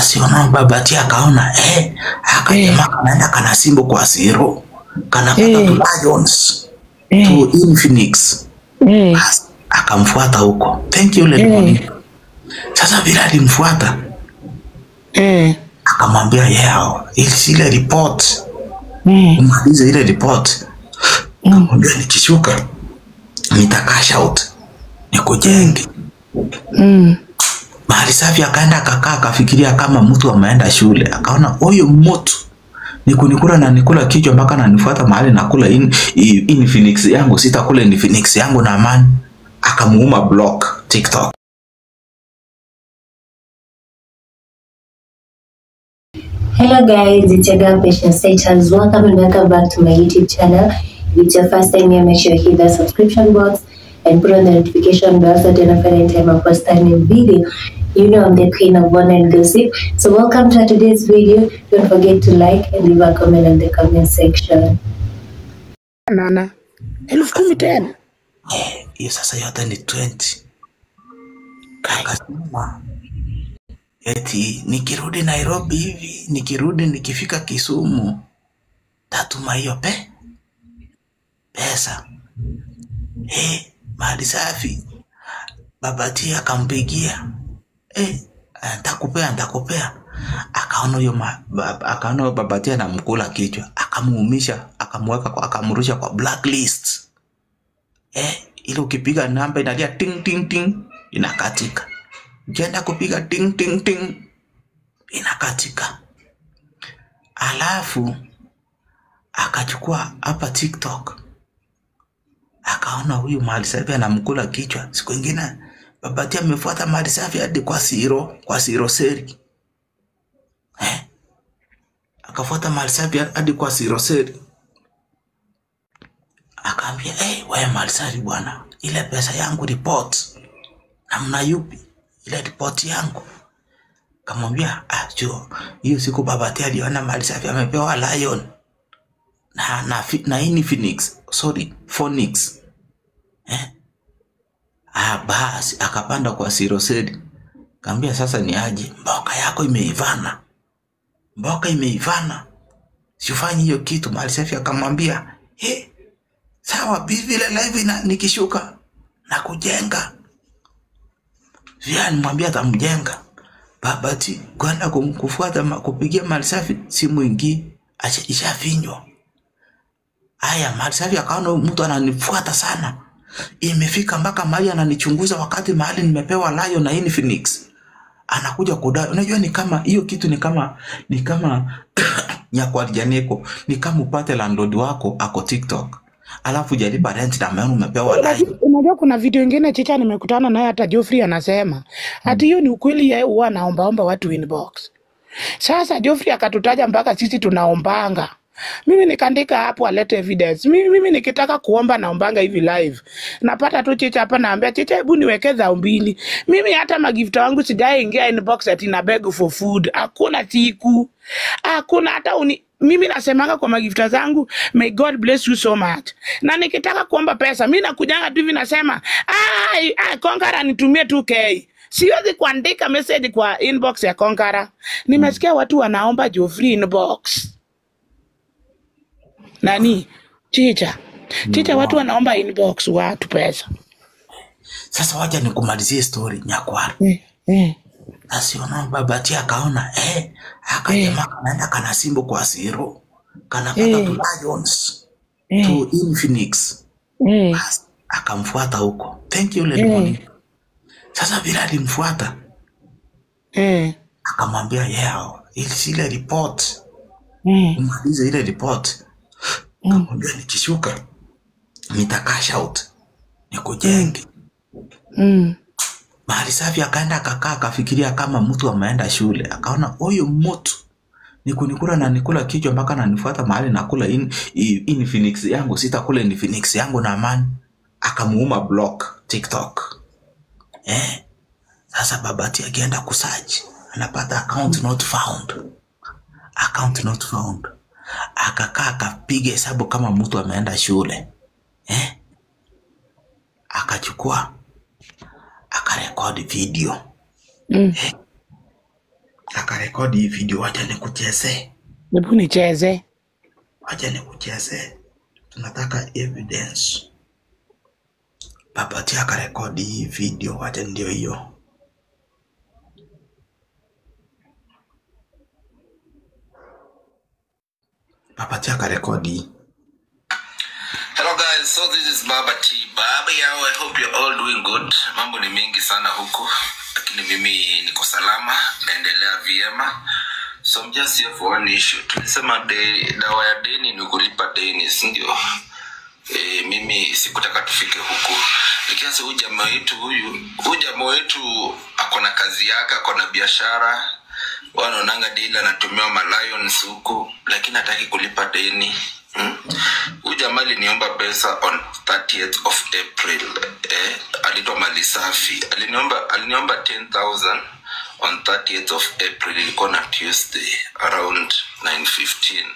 Sasa unaona Babati akaona akajamaa kanaenda kana Simba kwa zero. Kanapata tu Lions to Infinix. Akamfuata huko. Thank you Ledmoni. Sasa vile alimfuata akamwambia ile report. Umalize ile report. Akamwambia nikishuka nitakash out. Nikujenge. Mahali safi akaenda akakaa akafikiria kama mtu ameenda shule. Akaona huyo mtu nikunikula na nikula kichwa mpaka ananifuata mahali nakula Infinix yangu, sitakula Infinix yangu na amani. Akamuuma block TikTok. Hello guys, it's your girl Patience Saitans. Welcome and welcome back to my YouTube channel. If it's your first time here, make sure you hit the subscription box and put on the notification bell so that you don't forget any time I post a new video. You know I'm the queen of wonder and gossip. So welcome to today's video. Don't forget to like and leave a comment in the comment section. Nana, 10,000 Hiyo sasa yote ni 20. Kakasema eti nikirudi Nairobi hivi, nikifika Kisumu tatuma hiyo pesa. Mahali safi Babati akampigia. Nitakupea. Akaona Babati anamkula kichwa, akamuumisha, akamrusha kwa blacklist. Ile ukipiga namba inalia ting ting ting inakatika. Ukienda kupiga ting ting ting inakatika. Alafu akachukua hapa TikTok. Akaona huyu Mahali Safi anamkula kichwa. Siku nyingine Babati amefuata Mahali Safi hadi kwa Siro Seri. Akafuata Mahali Safi hadi kwa Siro Seri. Akaambia, wewe Mahali Safi bwana, ile pesa yangu report. Namna yupi ile report yangu? Kamwambia, hiyo siku Babati aliona Mahali Safi amepewa Lion na Infinix, Phoenix. Basi akapanda kwa Siro Seri. Kaambia sasa ni aje, mboka yako imeivana. Sifanyi hiyo kitu. Mahali Safi akamwambia, sawa vile live nikishuka na kujenga. Mwambia atamjenga. Babati kwenda kufuata kupigia Mahali Safi simu ingi ishafinywa. Mahali Safi akaona mtu ananifuata sana. Imefika mpaka mahali ananichunguza wakati mahali nimepewa Lion na Infinix. Anakuja kudai. Unajua ni kama hiyo kitu ni kama Nyakwarjaneko, ni kama upate landlord wako ako TikTok. Alafu jaribu rent na maana umepewa Lion. Unajua kuna video nyingine chicha nimekutana naye hata Geoffrey anasema ati hiyo ni ukweli, yeye huwa anaomba watu inbox. Sasa Geoffrey akatutaja mpaka sisi tunaombanga. Mimi nikaandika hapo alete evidence. Mimi nikitaka kuomba naombanga hivi live. Napata tu chicha hapa naambia chicha hebu niwekeza 2. Mimi hata magifta wangu sijaingia inbox ati na beg for food. Hakuna siku. Hakuna hata mimi nasemanga kwa magifta zangu, may God bless you so much. Na nikitaka kuomba pesa, mimi nakujanga tu hivi nasema, Konkara nitumie 2K. Siwezi kuandika message kwa inbox ya Konkara. Nimesikia watu wanaomba Geoffrey inbox. Nani? Chicha watu wanaomba inbox watu pesa. Sasa wacha nikumalizie story Nyakwara. Sasa unaona Babati akaona akajamaa kanaenda kana Simba kwa zero. Kanapata tu Lions to Infinix. Akamfuata huko. Thank you Ledmoni. Sasa vile alimfuata akamwambia ile report. Umalize ile report. Akamwambia nikishuka nitakash out. Nikujenge. Mahali Safi akaenda akakaa akafikiria kama mtu ameenda shule. Akaona huyo mtu nikunikula na nikula kichwa mpaka ananifuata mahali nakula Infinix yangu, sitakula Infinix yangu na amani. Akamuuma block TikTok. Sasa Babati akienda kusearch anapata account not found. Akakaa akapiga hesabu kama mtu ameenda shule. Akachukua akarekodi video. akarekodi hii video, wacha nikucheze. Hebu nicheze. Wacha nikucheze. Tunataka evidence. Baba T akarekodi hii video, wacha ndio hiyo. Baba T akarekodi. Hello guys, so this is Baba T. Baba yao, I hope you're all doing good. Mambo ni mengi sana huku, lakini mimi niko salama, naendelea vyema. So I'm just here for one issue. Tulisema dawa ya deni ni kulipa deni, si ndio? Mimi sikutaka tufike huku. Nikianza huyu jamaa wetu akona kazi yake, akona biashara. Wanaonanga deal anatumia Lions huku, lakini hataki kulipa deni. Huyu jamaa aliniomba pesa on 30th of April. Alitoa mali safi. Aliniomba 10,000 on 30th of April, ilikuwa na Tuesday around 9:15.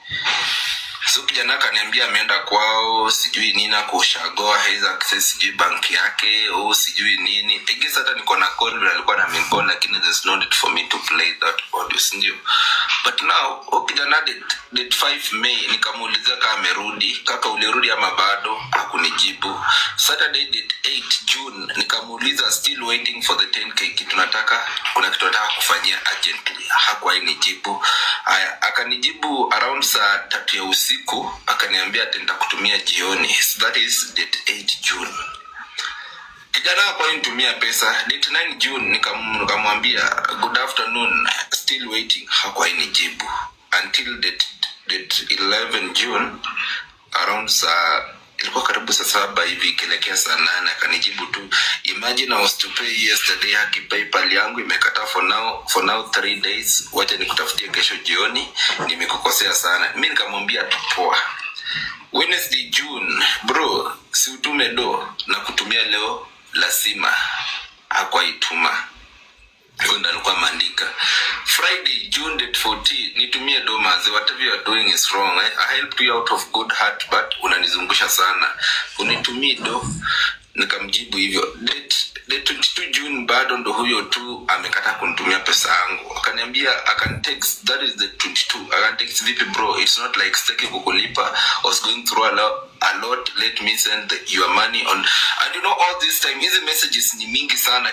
So kijana akaniambia ameenda kwao, sijui nini kushagoa haiza access sijui bank yake au sijui nini. I guess hata niko na call, alikuwa na call, lakini there's no need for me to play that audio, sindio? But now kijana date 5 May nikamuuliza kama amerudi, kaka ulirudi ama bado, hakunijibu. Saturday date 8 June nikamuuliza still waiting for the 10k, kuna kitu nataka kufanyia urgently, hakuwainijibu. Akanijibu around saa 3 ya usiku, akaniambia atenda kutumia jioni. So that is date 8 June. Kijana hapo nitumia pesa. Date 9 June nikamwambia good afternoon, still waiting, hakuwainijibu. Until date 11 June around ilikuwa karibu saa 7 hivi kelekea saa 8, akanijibu tu, imagine I was to pay yesterday, haki PayPal yangu imekata for now 3 days, wacha nikutafutie kesho jioni, nimekukosea sana. Mimi nikamwambia tupoa. Wednesday June, bro, si utume do na kutumia leo lazima, hakuituma. Yonda alikuwa mandika. Friday June date 14 nitumie do maze, whatever you are doing is wrong. I helped you out of good heart but unanizungusha sana, unitumie do. Nikamjibu hivyo. Date 22 June bado ndo huyo tu amekata kunitumia pesa yangu. Akaniambia text, that is the 22. Text, vipi bro, it's not like sitaki kukulipa, I was going through a lot, let me send your money on. And you know all this time hizi messages ni mingi sana.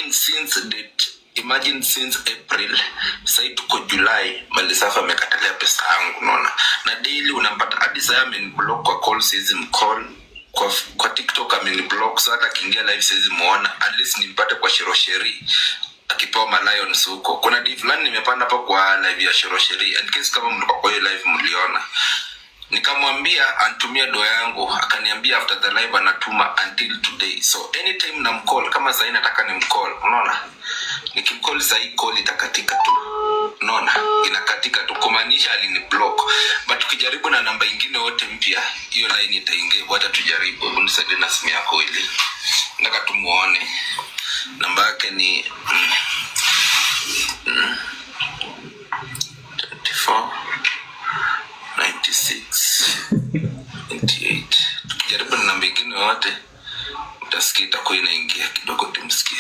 Imagine since April, sai tuko July, Malisafi amekatalia pesa yangu, unaona. Na daily unampata hadi sasa ameniblock kwa call, siwezi mcall. Kwa TikTok ameniblock, sasa hata kiingia live siwezi muona. At least nimpate kwa Shirosheri akipewa Lions huko. Kuna div fulani nimepanda hapa kwa live ya Shirosheri, and case kama mlikuwa kwa hiyo live mliona. Nikamwambia anitumie do yangu, akaniambia after the live anatuma until today. So anytime namcall, kama sasa nataka nimcall, unaona? Nikimcall sasa hii call itakatika tu. Unaona? Inakatika tu, kumaanisha aliniblock. But tukijaribu na namba nyingine wote mpya, hiyo line itaingia. Wacha tujaribu. Unisaidie na simu yako ile. Nataka tumuone. Namba yake ni 24 96 28. Tukijaribu na namba nyingine wote, utasikia itakuwa inaingia kidogo, tumsikie.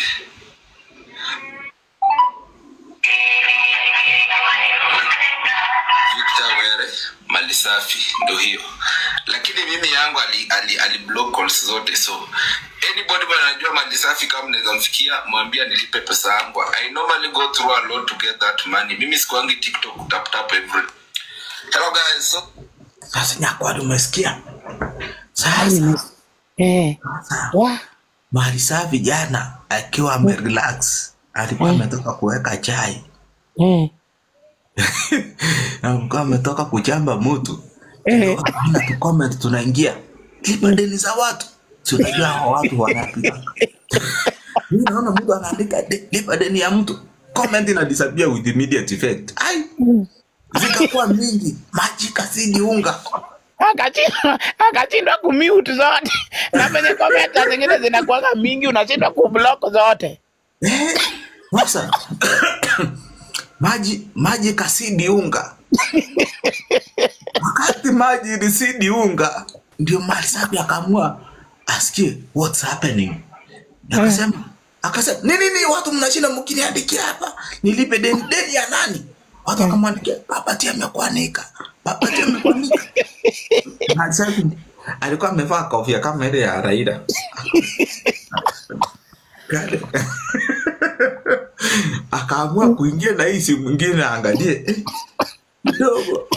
Malisafi ndio hiyo. Lakini mimi yangu ali block calls zote. So anybody anajua Malisafi, kama mnaweza mfikia, mwambie nilipe pesa yangu. I normally go through a lot to get that money. Mimi sikuangi TikTok tap every. Hello guys. So sasa nyakwadi umesikia? Sasa Malisafi jana akiwa amerelax, alikuwa ametoka kuweka chai. Na mkao ametoka kuchamba mtu. Na tu comment tunaingia. Lipa deni za watu. Si unajua hao watu wanapita. Mimi naona mtu anaandika lipa deni ya mtu. Comment ina disappear with immediate effect. Ai. Zikakuwa mingi. Maji kasidi unga. Akachindwa kumute zote. Na penye comment zingine zinakuwa mingi, unashindwa kublock zote. Sasa maji kasidi unga. Wakati maji ilisidi unga, ndio Malisafi akaamua asikie what's happening. Akasema Akasema, nini watu mnashinda mkiniandikia hapa? Nilipe deni ya nani? Watu wakamwandikia, Babati amekuanika. Babati amekuanika. Na sasa alikuwa amevaa kofia kama ile ya Raila. Akaamua kuingia na hii simu mwingine aangalie. Kidogo.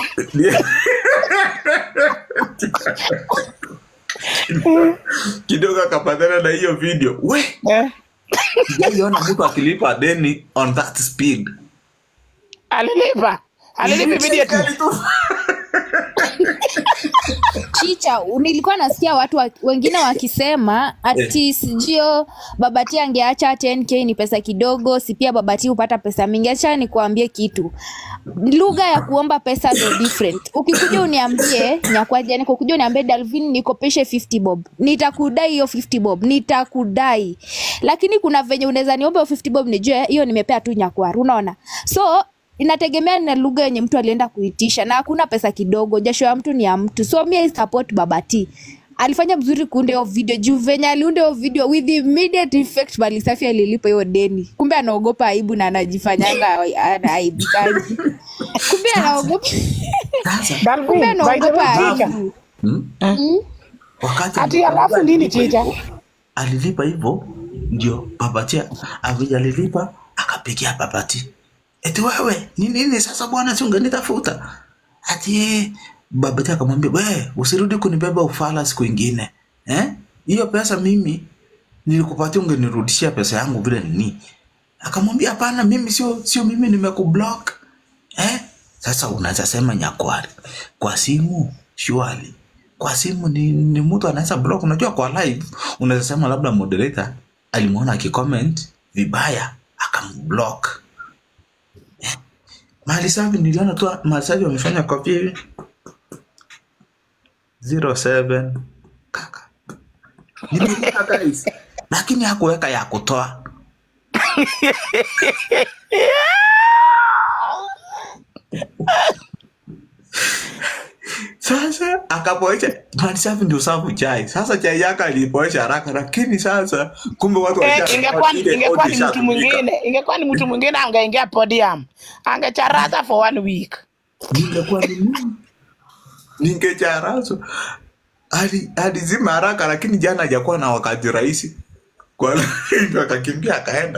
Kidogo akapatana na hiyo video. We. Sijaona mtu akilipa deni on that speed. Alilipa immediately. Chicha, nilikuwa nasikia watu wengine wakisema ati sijio Babati angeacha 10k ni pesa kidogo, si pia Babati hupata pesa mingi. Acha nikuambie kitu. Lugha ya kuomba pesa ndio different. Ukikuja uniambie nyakwaje, nikukuja uniambie Dalvin nikopeshe 50 bob. Nitakudai hiyo 50 bob, nitakudai. Lakini kuna venye unaweza niombe 50 bob nijue hiyo nimepea tu nyakwaru, unaona? So inategemea na lugha yenye mtu alienda kuitisha, na hakuna pesa kidogo, jasho ya mtu ni ya mtu. So mimi support Babati. Alifanya mzuri kuunde hiyo video, juu venye aliunde hiyo video with immediate effect Mali Safi alilipa hiyo deni. Kumbe anaogopa aibu na anajifanyanga anaibikaji. Kumbe anaogopa. Kumbe anaogopa aibu. Wakati ati alafu nini Chicha? Alilipa hivyo ndio Babati alilipa akapigia Babati. Eti wewe, nini sasa bwana si ungenitafuta? Ati Babati akamwambia, "Wewe, usirudi kunibeba ufala siku nyingine." Hiyo pesa mimi nilikupatia ungenirudishia pesa yangu vile nini. Akamwambia, "Hapana, mimi sio mimi nimekublock." Sasa unaweza sema nyakwari. Kwa simu, surely. Kwa simu ni mtu anaweza block. Unajua kwa live unaweza sema labda moderator alimuona akicomment vibaya akamblock. Mali Safi niliona tu Mali Safi wamefanya copy hivi 07 kaka. Niliweka guys. Lakini hakuweka ya kutoa. Sasa akapoesha Mali Safi ndio safu chai. Sasa chai yake alipoesha haraka, lakini sasa kumbe watu ingekuwa ni mtu mwingine angeingia podium. Angecharaza for 1 week. Ningekuwa ningecharaza. Alizima haraka, lakini jana hajakuwa na wakati rahisi. Kwa hiyo akakimbia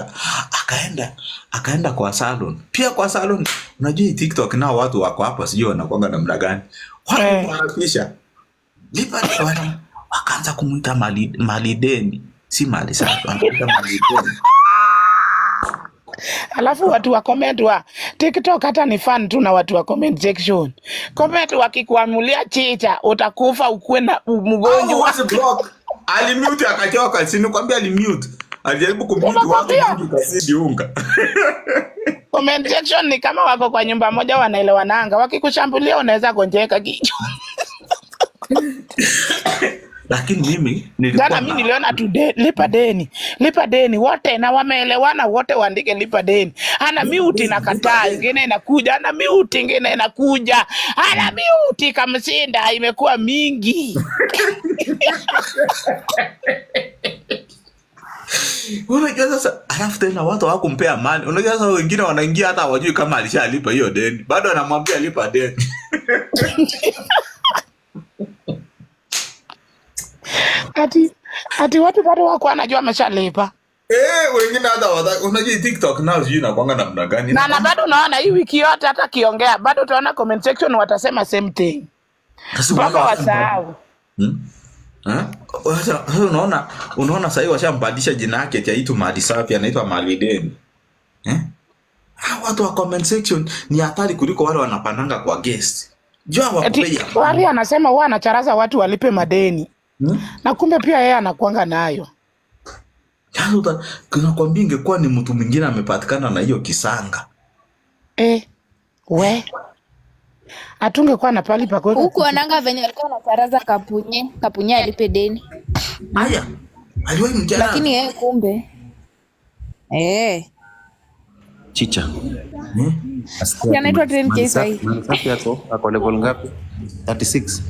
akaenda kwa salon. Pia kwa salon unajua TikTok nao watu wako hapa sijui wanakuanga namna gani. Wanapisha. Lipa wakaanza kumuita Mali deni. Si Mali Safi, wanamuita Mali deni. Alafu watu wa comment wa TikTok hata ni fun tu na watu wa comment section. Comment wakikuamulia Chicha utakufa ukue na mgonjwa. Alimute akachoka, si nikwambia alimute. Alijaribu kumute watu wengi kasidi unga. Comment section ni kama wako kwa nyumba moja wanaelewananga. Wakikushambulia unaweza gonjeka kichwa. Lakini mimi niliona tu lipa deni wote na wameelewana wote waandike lipa deni. Ana mute inakataa, ingine inakuja, ana mute ingine inakuja. Ana mute kamsinda imekuwa mingi. Unajua sasa alafu tena watu hawakumpea mali. Unajua sasa wengine wanaingia hata hawajui kama alishalipa hiyo deni. Bado anamwambia lipa deni. Ati watu bado wako wanajua ameshalipa. Wengine hata unajua TikTok nao sijui inakuanga namna gani. Na bado unaona hii wiki yote hata kiongea bado utaona comment section watasema same thing. Baba wasahau. Unaona sasa hivi washambadilisha jina yake chaitwa Mali Safi anaitwa Mali deni. Watu wa comment section ni hatari kuliko wale wanapandanga kwa guest. Jua wakupea. Wale anasema huwa anacharaza watu walipe madeni. Na kumbe pia yeye anakuanga nayo. Sasa tunakwambia ingekuwa ni mtu mwingine amepatikana na hiyo kisanga. We. Atungekuwa na pali pa kuweka. Huko ananga venye alikuwa anacharaza kapunye alipe deni. Haya. Aliwahi mjana. Lakini yeye kumbe. Chicha. Anaitwa 10k sahi. Safi ako level ngapi? 36.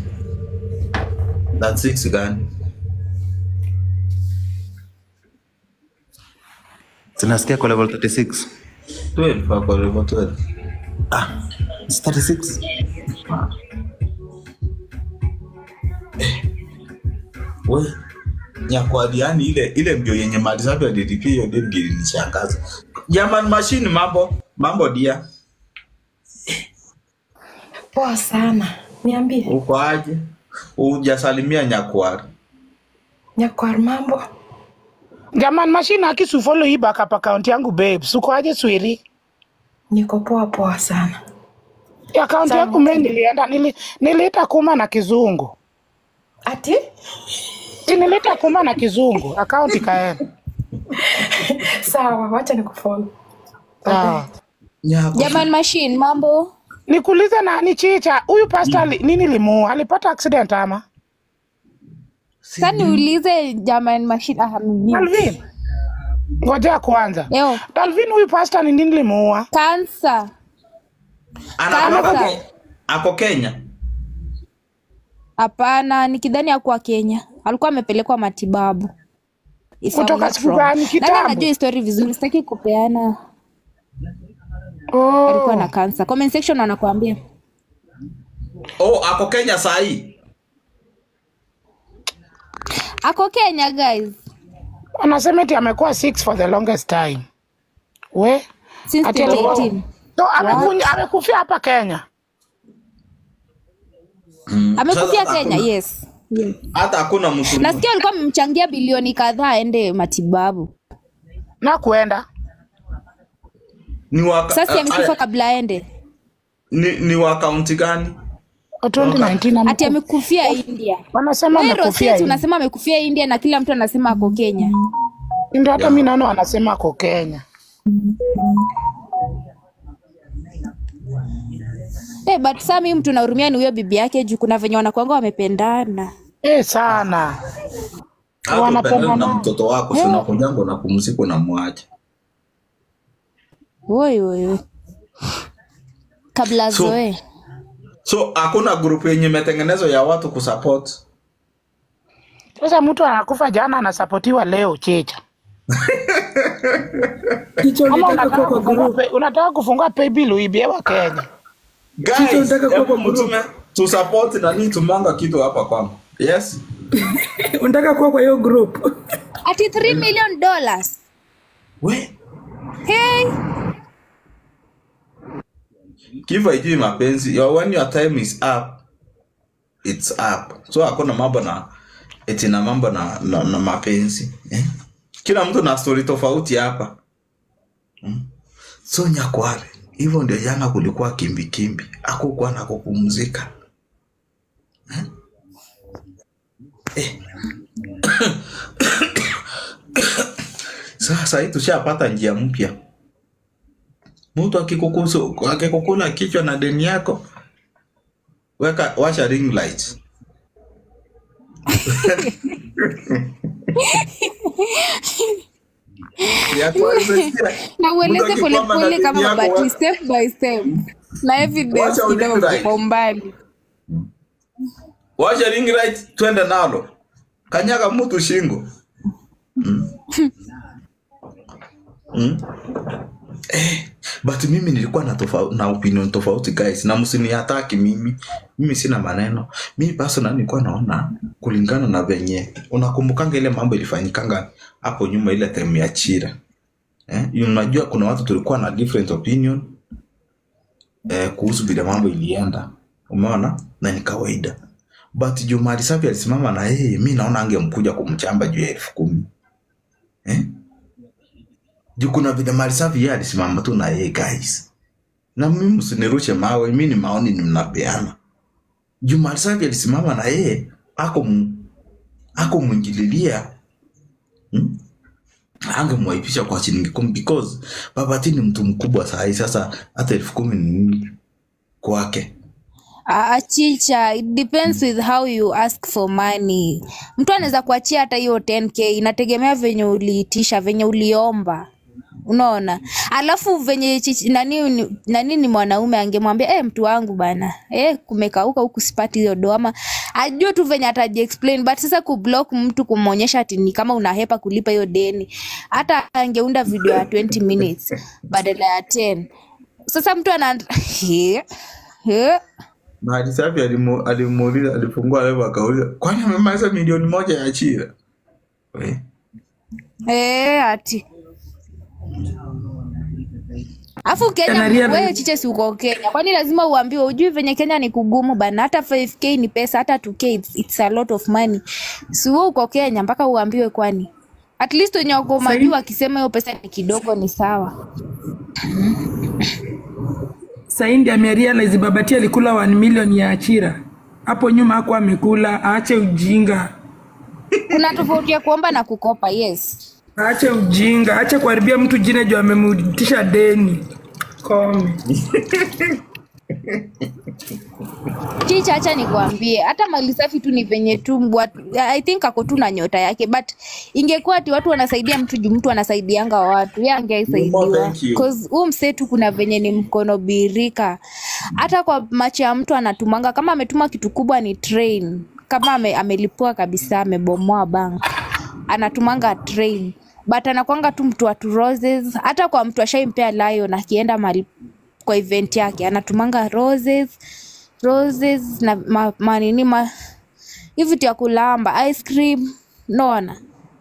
That's 6 gani? Tunasikia kwa level 36. 12 ako level 12. It's 36. We Nyakwadi, yani ile mbio yenye Marsabit alilipia hiyo ndio ilinishangaza. German machine, mambo dia. Poa sana. Niambie. Uko aje? Hujasalimia Nyakwari. Nyakwar mambo. German machine akisufollow hii backup account yangu babes. Uko aje Swiri? Niko poa sana. Ya account yangu mimi niliita kuma na kizungu. Ati? Nilileta kuma na kizungu, account ikaenda. Sawa, wacha nikufollow. Sawa. German machine mambo. Nikuulize nani Chicha, huyu pastor nini limuua? Alipata accident ama? Sasa niulize German machine mimi. Dalvin. Ngoja kwanza. Yo. Dalvin, huyu pastor ni nini limuua? Cancer. Ako Kenya? Hapana, nikidhani hakuwa Kenya. Alikuwa amepelekwa matibabu. Kutoka siku gani kitambo? Nani anajua story vizuri, sitaki kupeana. Oh. Alikuwa na cancer. Comment section wanakuambia. Ako Kenya saa hii? Ako Kenya guys. Anasema eti amekuwa 6 for the longest time. We? Since 2018. So amekufia hapa Kenya. Amekufia Kenya, yes. Hata hakuna mtu. Nasikia alikuwa amemchangia bilioni kadhaa aende matibabu. Na kuenda. Sasa amekufa kabla aende. Ni wa account gani? 2019 ati amekufia India. Wanasema amekufia India. Unasema amekufia India na kila mtu anasema ako Kenya. Ndio hata mimi naona wanasema ako Kenya. But sasa mimi mtu nahurumia ni huyo bibi yake juu kuna venye wanakuanga wamependana. Sana. Wanapendana na mtoto wako, tunakujango na kumziko na mwache. Woi. Kabla zoe. So hakuna group yenye imetengenezwa ya watu kusupport. Sasa mtu anakufa jana anasapotiwa leo Chicha. Chicha unataka kwa group. Unataka kufungua paybill uibie wa Kenya. Guys, unataka kwa group to support na nini tumanga kitu hapa kwangu. Yes. Unataka kwa hiyo group. Ati $3 million. We. Hey. Kiva ijui mapenzi. When your time is up, it's up. So hakuna mambo na eti na mambo na mapenzi. Kila mtu na story tofauti hapa. So Nyakware, hivyo ndio jana kulikuwa kimbi. Hakukuwa na kupumzika. Sasa hii tushapata njia mpya. Mtu akikukula kichwa na deni yako, washa ring light. Na ueleze pole kama mabati step by step. Na evidence kidogo kwa umbali. Washa ring light, twende nalo. Kanyaga mtu shingo. But mimi nilikuwa na opinion tofauti guys, na msinihataki mimi sina maneno. Mimi personally nilikuwa naona kulingana na venye unakumbukanga ile mambo ilifanyikanga hapo nyuma ile time ya Chira. Unajua kuna watu tulikuwa na different opinion kuhusu vile mambo ilienda. Umeona? Na ni kawaida. But Juma Alisafi alisimama na yeye, mimi naona angemkuja kumchamba juu ya 10,000. Juu kuna vile Alisafi yeye alisimama tu na yeye guys. Na mimi msinirushe mawe, mimi ni maoni ni mnapeana. Juma Alisafi alisimama na yeye, ako mwingililia. Angemwaipisha kwa shilingi 10 because Babati ni mtu mkubwa sasa hata 10,000 ni kwake. Chicha, it depends with how you ask for money. Mtu anaweza kuachia hata hiyo 10k, inategemea venye uliitisha, venye uliomba. Unaona? Alafu venye nani ni mwanaume angemwambia mtu wangu bana. Kumekauka huku sipati hiyo do ama ajue tu venye ataji-explain, but sasa kublock mtu kumuonyesha ati ni kama unahepa kulipa hiyo deni. Hata angeunda video ya 20 minutes badala ya 10. Sasa mtu ana Na Alisafi alimuuliza, alifungua leo akauliza, kwani amemaliza milioni 1 ya Achira? Ati. Afu Kenya wewe chiche si uko Kenya. Kwani lazima uambiwe ujui venye Kenya ni kugumu bana. Hata 5k ni pesa, hata 2k it's a lot of money. Si wewe uko Kenya mpaka uambiwe kwani. At least wenye wako majua akisema hiyo pesa ni kidogo ni sawa. Saindi amerealize Babati alikula 1 million ya Achira. Hapo nyuma hakuwa amekula, aache ujinga. Kuna tofauti ya kuomba na kukopa, yes. Aache ujinga, aache kuharibia mtu jina juu amemrudisha deni. Kome. Chicha acha nikwambie, hata Malisafi tu ni venye tu I think ako tu na nyota yake, but ingekuwa ati watu wanasaidia mtu juu mtu anasaidianga watu, yeye angesaidiwa. Cause msetu kuna venye ni mkono birika. Hata kwa macho ya mtu anatumanga, kama ametuma kitu kubwa ni train. Kama amelipua kabisa, amebomoa bank, anatumanga train. But anakuanga tu mtu wa roses. Hata kwa mtu ashaimpea Lion akienda mali kwa event yake anatumanga roses na manini hivi tu ya kulamba, ice cream, naona.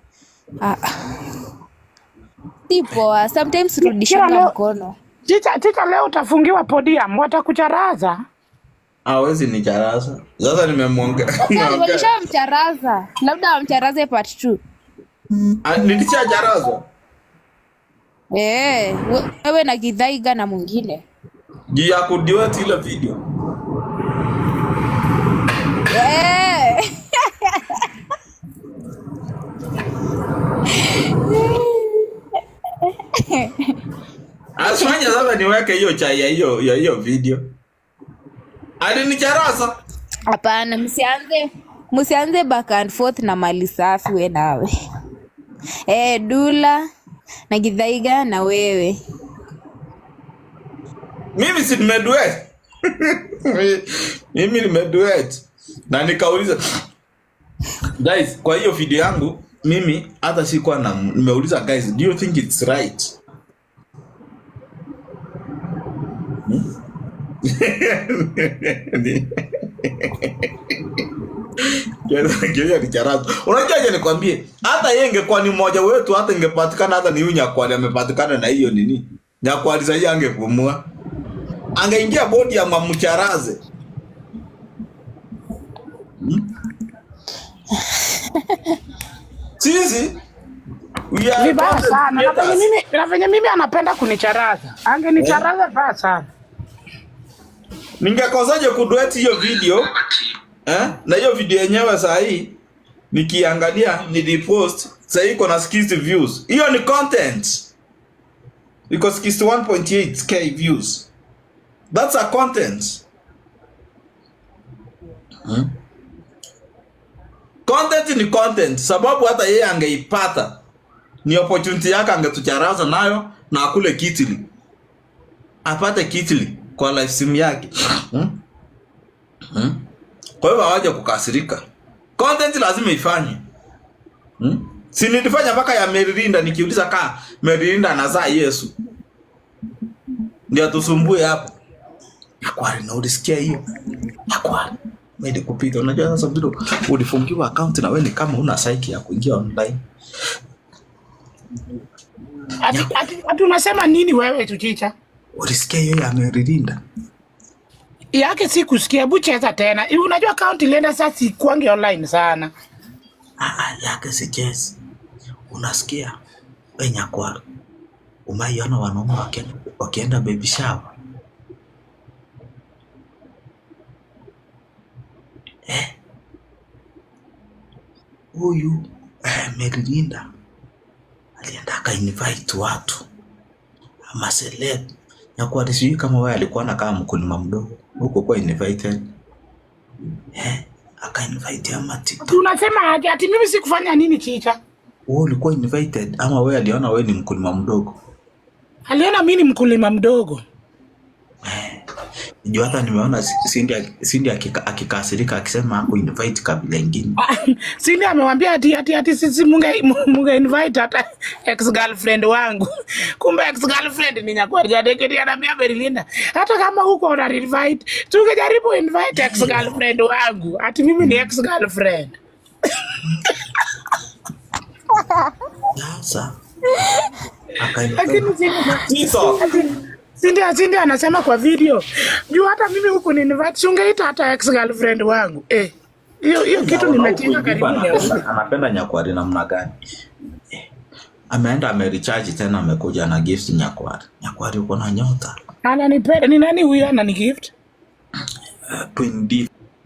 Tipo sometimes rudishana mkono. Chicha leo utafungiwa podium, watakucharaza. Hawezi nicharaza. Sasa nimemwongea. Walisha mcharaza. Labda wamcharaze part 2. Nilicharaza. Wewe na Githaiga na mwingine. Juu ya kudiwet ile video. Asifanya sasa niweke hiyo chai ya hiyo video. Alinicharaza. Hapana, msianze back and forth na Malisafi we nawe. Dula na Githaiga na wewe. Mimi si nimeduet. Mimi nimeduet. Na nikauliza, guys, kwa hiyo video yangu mimi hata sikuwa nimeuliza guys, do you think it's right? Kile nicharaza. Unajua nikwambie, hata yeye ingekuwa ni mmoja wetu, hata ingepatikana hata ni Nyakwali amepatikana na hiyo nini. Nyakwali sasa angepumua. Angeingia bodi ya mamcharaze. Sisi vibaya sana. Na venye mimi anapenda kunicharaza. Angenicharaza vibaya sana. Ningekosaje kuduet hiyo video? Na hiyo video yenyewe saa hii nikiangalia nilipost saa hii iko na 60 views. Hiyo ni content. Iko 61.8k views. That's a content. Content ni content. Sababu hata yeye angeipata ni opportunity yake, angetucharaza nayo na akule kitili. Apate kitili kwa live stream yake. Kwa hivyo hawaje kukasirika. Content lazima ifanye. Si nilifanya mpaka ya Merilinda nikiuliza Merilinda anazaa Yesu. Ndio tusumbue hapo. Nyakwali na ulisikia hiyo? Nyakwali. Mimi kupita. Unajua sasa vile ulifungiwa account na wewe ni kama una psyche ya kuingia online. Ati unasema nini wewe Chicha? Ulisikia hiyo ya Merilinda? Yake si kusikia, bucheza tena. Hivi unajua account ilienda sasa si kwangi online sana. Yake si chess. Unasikia? Wewe Nyakwali. Umaiona wanaume wakienda baby shower. Huyu Merilinda alienda invite watu ama celeb. Nyakwali sijui kama wewe alikuwa na kama mkulima mdogo huko kwa invited. Aka-invite ama TikTok. Unasema aje ati mimi sikufanya nini Chicha? Wewe ulikuwa invited ama wewe aliona wewe ni mkulima mdogo? Aliona mimi ni mkulima mdogo. Ndio hata nimeona Cindy akikasirika akisema hapo invite kabila nyingine. Cindy amemwambia ati sisi munge invite hata ex girlfriend wangu. Kumbe ex girlfriend ni Nyakwari Jadekedi anambia Belinda. Hata kama huko una invite, tungejaribu invite ex girlfriend wangu. Ati mimi ni ex girlfriend. Sasa. Lakini Cindy anasema kwa video, juu hata mimi huku ni invite, ungeita hata ex girlfriend wangu. Hiyo kitu nimetinga karibuni. Anapenda Nyakwari namna gani? Ameenda amerecharge tena amekuja na gift Nyakwari. Nyakwari uko na nyota. Ananipenda. Ni nani huyo anani gift? Twin D.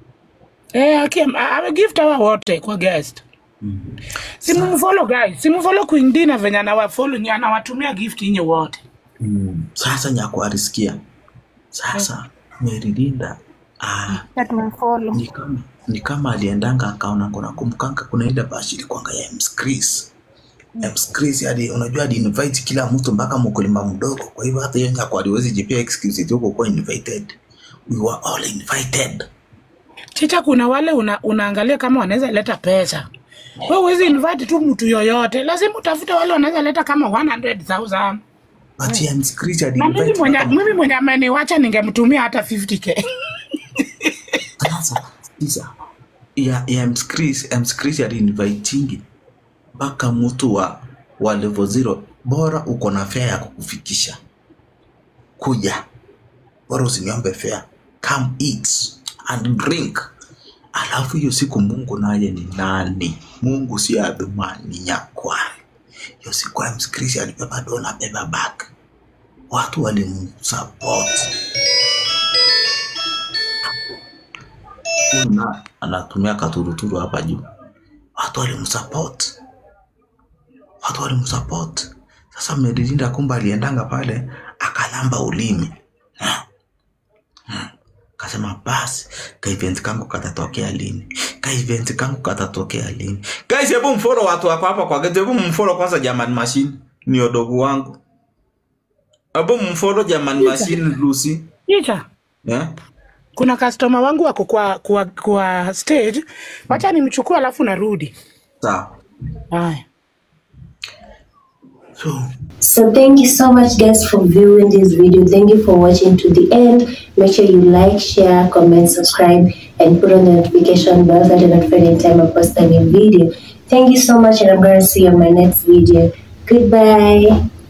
Ame gift hawa wote kwa guest. Simumfollow guys. Simumfollow Queen D na venye anawafollow ni anawatumia gift inye wote. Sasa Nyakwari sikia. Sasa Merilinda Tumfollow. ni kama aliendanga akaona kuna ile bashiri kwanga ya Mskris. Mskris hadi unajua hadi invite kila mtu mpaka mkulima mdogo. Kwa hivyo hata yeye Nyakwari hawezi jipia excuse tu kwa invited. We were all invited. Chicha, kuna wale unaangalia kama wanaweza leta pesa. Wewe huwezi invite tu mtu yoyote. Lazima utafute wale wanaweza leta kama 100,000. But ya Mskris hadi mimi mwenye ameniacha ningemtumia hata 50k. Sasa ya Mskris hadi inviting mpaka mtu wa level 0 bora uko na fare ya kukufikisha. Kuja. Bora usiniombe fare. Come eat and drink. Alafu hiyo siku Mungu naye ni nani? Mungu si Adhumani Nyakwari. Hiyo siku ya Mskris alibeba dola beba bag. Watu walimsupport. Anatumia katuruturu hapa juu. Watu walimsupport. Sasa Merilinda kumba aliendanga pale akalamba ulimi. Kasema basi ka event kangu katatokea lini? Guys, hebu mfollow watu wako hapa kwa gate. Hebu mfollow kwanza German Machine. Ni odogo wangu. Hebu mfollow German Machine Lucy. Chicha. Kuna customer wangu wako kwa stage. Wacha nimchukue alafu narudi. Sawa. Haya. So thank you so much guys for viewing this video. Thank you for watching to the end. Make sure you like, share, comment, subscribe, and put on the notification bell so that you're notified anytime I post a new video. Thank you so much, and I'm going to see you on my next video. Goodbye.